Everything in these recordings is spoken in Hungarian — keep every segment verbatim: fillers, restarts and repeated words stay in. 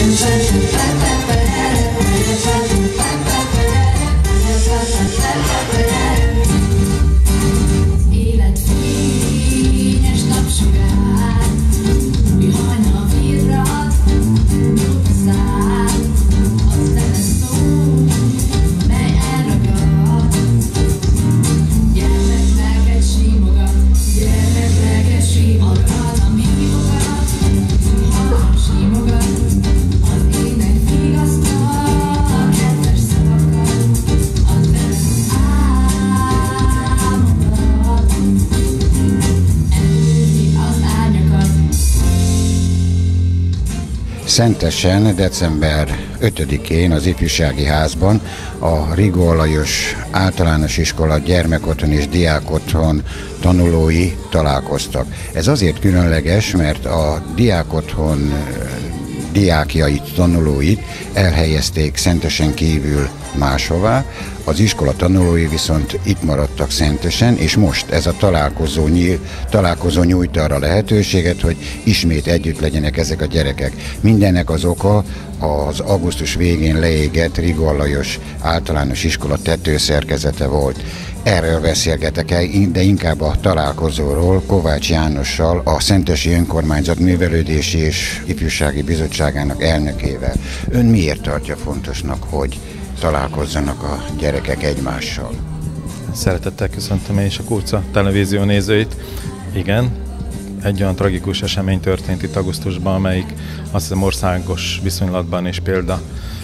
Szentesen december ötödikén az Ifjúsági Házban a Rigó Lajos Általános Iskola Gyermekotthon és Diákotthon tanulói találkoztak. Ez azért különleges, mert a diákotthon diákjait, tanulóit elhelyezték Szentesen kívül máshová, az iskola tanulói viszont itt maradtak Szentesen, és most ez a találkozó, nyíl, találkozó nyújt arra lehetőséget, hogy ismét együtt legyenek ezek a gyerekek. Mindennek az oka az augusztus végén leégett Rigó Lajos Általános Iskola tetőszerkezete volt. Erről beszélgetek el, de inkább a találkozóról Kovács Jánossal, a Szentesi Önkormányzat Művelődési és Ifjúsági Bizottságának elnökével. Ön miért tartja fontosnak, hogy találkozzanak a gyerekek egymással? Szeretettel köszöntöm én is a Kurca televízió nézőit. Igen, egy olyan tragikus esemény történt itt augusztusban, amelyik azt hiszem országos viszonylatban és példa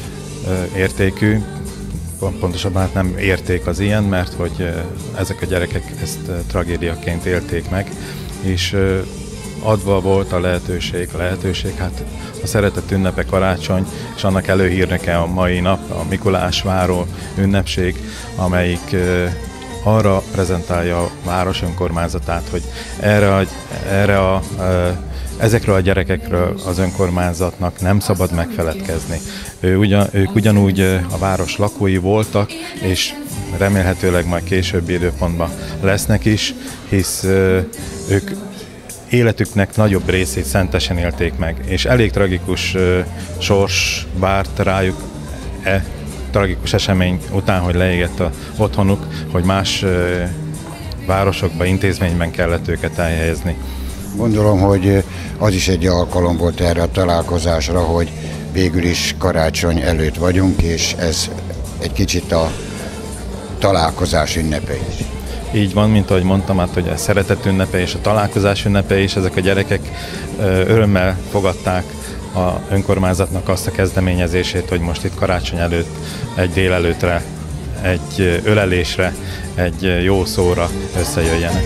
értékű. Pontosabban hát nem érték az ilyen, mert hogy ezek a gyerekek ezt tragédiaként élték meg, és adva volt a lehetőség, a lehetőség, hát a szeretet ünnepe karácsony, és annak előhírneke a mai nap, a Mikulásváró ünnepség, amelyik arra prezentálja a város önkormányzatát, hogy erre a, erre a, ezekről a gyerekekről az önkormányzatnak nem szabad megfeledkezni. Ő ugyan, ők ugyanúgy a város lakói voltak, és remélhetőleg majd későbbi időpontban lesznek is, hisz ők életüknek nagyobb részét Szentesen élték meg, és elég tragikus sors várt rájuk e tragikus esemény után, hogy leégett a otthonuk, hogy más városokba, intézményben kellett őket elhelyezni. Gondolom, hogy az is egy alkalom volt erre a találkozásra, hogy végül is karácsony előtt vagyunk, és ez egy kicsit a találkozás ünnepe is. Így van, mint ahogy mondtam, hát, hogy a szeretet ünnepe és a találkozás ünnepe is, ezek a gyerekek örömmel fogadták a önkormányzatnak azt a kezdeményezését, hogy most itt karácsony előtt, egy délelőttre, egy ölelésre, egy jó szóra összejöjjenek.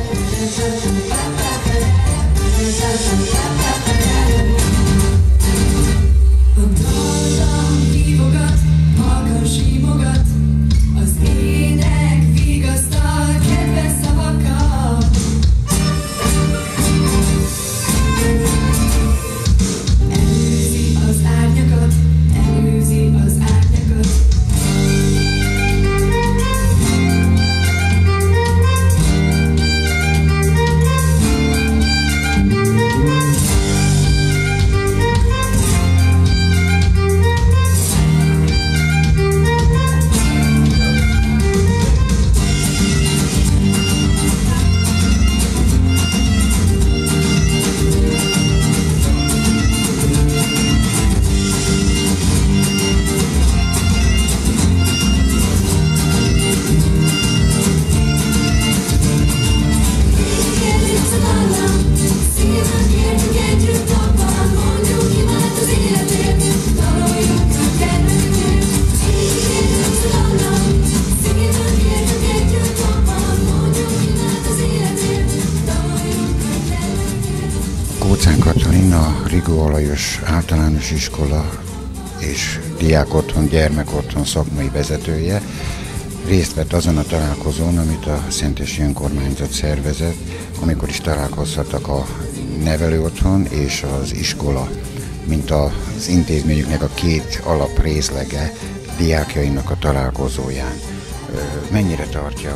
Kóczán Katalin, a Rigó Lajos Általános Iskola és Diákotthon, Gyermekotthon szakmai vezetője részt vett azon a találkozón, amit a Szentesi Önkormányzat szervezett, amikor is találkozhattak a nevelőotthon és az iskola, mint az intézményüknek a két alaprészlege diákjainak a találkozóján. Mennyire tartja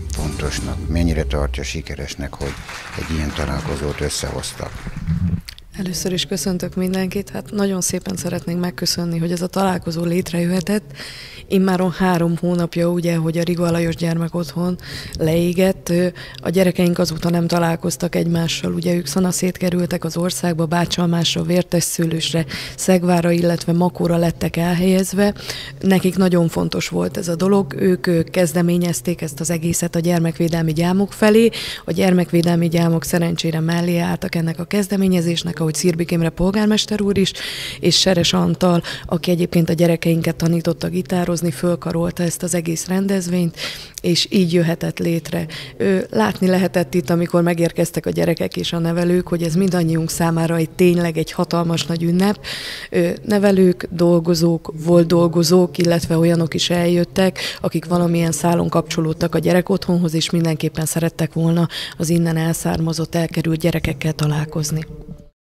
fontosnak, mennyire tartja sikeresnek, hogy egy ilyen találkozót összehoztak? Először is köszöntök mindenkit. Hát nagyon szépen szeretnénk megköszönni, hogy ez a találkozó létrejöhetett. Immáron három hónapja, ugye, hogy a Rigó Alajos Gyermekotthon leégett. A gyerekeink azóta nem találkoztak egymással. Ugye ők szanaszét kerültek az országba, Bácsalmásra, Vértesszőlősre, Szegvárra, illetve Makóra lettek elhelyezve. Nekik nagyon fontos volt ez a dolog. Ők kezdeményezték ezt az egészet a gyermekvédelmi gyámok felé. A gyermekvédelmi gyámok szerencsére mellé álltak ennek a kezdeményezésnek, ahogy Szirbik Imre polgármester úr is, és Seres Antal, aki egyébként a gyerekeinket tanította gitározni, fölkarolta ezt az egész rendezvényt, és így jöhetett létre. Látni lehetett itt, amikor megérkeztek a gyerekek és a nevelők, hogy ez mindannyiunk számára egy tényleg egy hatalmas nagy ünnep. Nevelők, dolgozók, volt dolgozók, illetve olyanok is eljöttek, akik valamilyen szálon kapcsolódtak a gyerekotthonhoz, és mindenképpen szerettek volna az innen elszármazott, elkerült gyerekekkel találkozni.